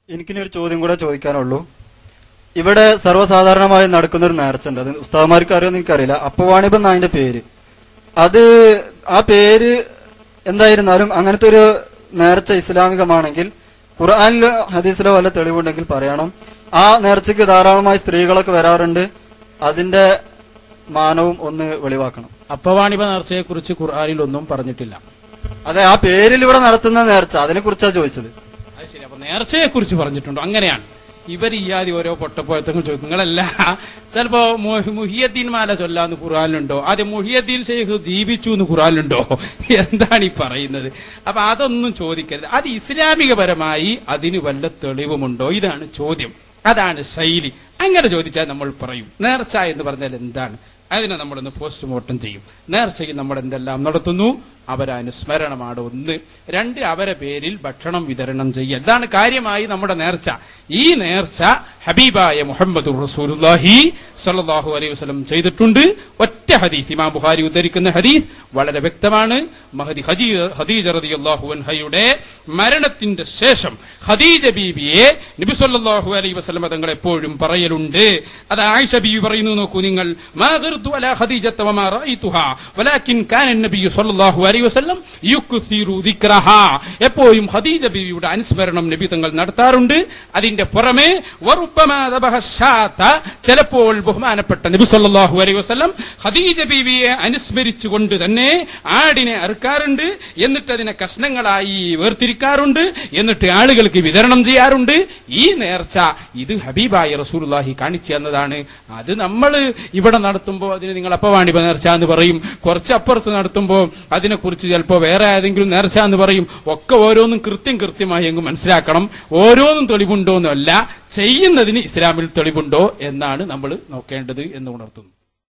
എനിക്കിനി ഒരു ചോദ്യം കൂടെ ചോദിക്കാനുള്ളൂ. ഇവിടെ സർവ്വസാധാരണമായി നടക്കുന്നൊരു നേർച്ച ഉണ്ട്. അത് ഉസ്താദ്മാർക്ക് അറിയുമെന്ന് എനിക്കറിയില്ല. അപ്പവാണിബ് എന്ന അതിന്റെ പേര്. അത് ആ പേര് എന്തായിരുന്നാലും അങ്ങനത്തെ ഒരു നേർച്ച ഇസ്ലാമികമാണെങ്കിൽ ഖുർആനിലോ ഹദീസിലോ വല്ല തെളിവുണ്ടെങ്കിൽ പറയണം. ആ നേർച്ചയ്ക്ക് ധാരാളമായി സ്ത്രീകളൊക്കെ വരാറുണ്ട്. അതിന്റെ മാനവും ഒന്ന് വെളിവാക്കണം. അപ്പവാണിബ നേർച്ചയെ കുറിച്ച് ഖുർആനിൽ ഒന്നും പറഞ്ഞിട്ടില്ല. അതെ, ആ പേരിൽ ഇവിടെ നടത്തുന്ന നേർച്ച അതിനെ കുറിച്ചാണ് ചോദിച്ചത്. അത് ശരി. അപ്പൊ നേർച്ചയെ കുറിച്ച് പറഞ്ഞിട്ടുണ്ടോ? അങ്ങനെയാണ് ഇവർ ഇയാതി ഓരോ പൊട്ടപ്പോഴത്തങ്ങൾ ചോദിക്കും. നിങ്ങളല്ല ചിലപ്പോ മുഹിയദ്ദീൻ മാല ചൊല്ലാന്ന് ഖുർആനിലുണ്ടോ? ആദ്യം മുഹിയദ്ദീൻ ശൈഖ് ജീവിച്ചു എന്ന് ഖുർആനിലുണ്ടോ? എന്താണ് ഈ പറയുന്നത്? അപ്പൊ അതൊന്നും ചോദിക്കരുത്. അത് ഇസ്ലാമികപരമായി അതിന് വല്ല തെളിവുമുണ്ടോ? ഇതാണ് ചോദ്യം. അതാണ് ശൈലി. അങ്ങനെ ചോദിച്ചാൽ നമ്മൾ പറയും നേർച്ച എന്ന് പറഞ്ഞാൽ എന്താണ്. അതിനെ നമ്മളൊന്ന് പോസ്റ്റ്മോർട്ടം ചെയ്യും. നേർച്ചയിൽ നമ്മൾ എന്തെല്ലാം നടത്തുന്നു, അവരനുസ്മരണമാണ് ഒന്ന്. രണ്ട്, അവരെ പേരിൽ ഭക്ഷണം വിതരണം ചെയ്യുക. ഇതാണ് കാര്യമായി നമ്മുടെ നേർച്ച. ഈ നേർച്ച ഹബീബായ മുഹമ്മദ് റസൂലുള്ളാഹി സ്വല്ലല്ലാഹു അലൈഹി വസല്ലം ചെയ്തിട്ടുണ്ട്. ഒറ്റ ഹദീസ്, ഇമാം ബുഖാരി ഉദ്ധരിക്കുന്ന ഹദീസ് വളരെ വ്യക്തമാണ്. മഹദി ഖദീജ റളിയല്ലാഹു അൻഹയുടെ മരണത്തിന്റെ ശേഷം ഖദീജ ബീവിയെ നബി സ്വല്ലല്ലാഹു അലൈഹി വസല്ലം തങ്ങൾ എപ്പോഴും പറയലുണ്ട്. അത് ആയിഷ ബീവി പറയുന്നു. നോക്കൂ നിങ്ങൾ, മാ ഗർതു അലാ ഖദീജത വമാ റഅയ്തുഹാ വലാകിൻ കാന നബി സ്വല്ലല്ലാഹു അലൈഹി വസല്ലം യുക്സിറു ദിക്റഹാ. എപ്പോഴും ഖദീജ ബീവിയുടെ അനുസ്മരണം നബി തങ്ങൾ നടത്താറുണ്ട്. അതിന്റെ പുറമെ വറുബ്ബമാ ദബഹ ശാത, ചിലപ്പോൾ ബഹുമാനപ്പെട്ട നബി സല്ലല്ലാഹു അലൈഹി വസല്ലം ഖദീജ ബീവിയെ അനുസ്മരിച്ചുകൊണ്ട് തന്നെ ആടിനെ അറുക്കാറുണ്ട്. എന്നിട്ട് അതിനെ കഷ്ണങ്ങളായി വേർതിരിക്കാറുണ്ട്. എന്നിട്ട് ആളുകൾക്ക് വിതരണം ചെയ്യാറുണ്ട്. ഈ നേർച്ച ഇത് ഹബീബായ റസൂലുള്ളാഹി കാണിച്ചു തന്നതാണ്. അത് നമ്മൾ ഇവിടെ നടത്തുമ്പോൾ അതിന് നിങ്ങൾ അപ്പവാണിബ നേർച്ച എന്ന് പറയും. കുറച്ച് അപ്പുറത്ത് നടത്തുമ്പോൾ അതിനെക്കുറിച്ച് ചിലപ്പോൾ വേറെ ഏതെങ്കിലും നേർച്ച എന്ന് പറയും. ഒക്കെ ഓരോന്നും കൃത്യമായി അങ്ങ് മനസ്സിലാക്കണം. ഓരോന്നും തെളിവുണ്ടോ എന്നല്ല, ചെയ്യുന്നതിന് ഇസ്ലാമിൽ തെളിവുണ്ടോ എന്നാണ് നമ്മൾ നോക്കേണ്ടത് എന്ന് ഉണർത്തുന്നു.